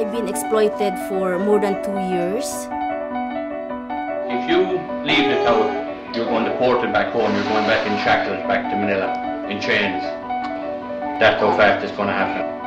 I've been exploited for more than 2 years. If you leave the town, you're going deported back home, you're going back in shackles, back to Manila, in chains. That's how fast it's going to happen.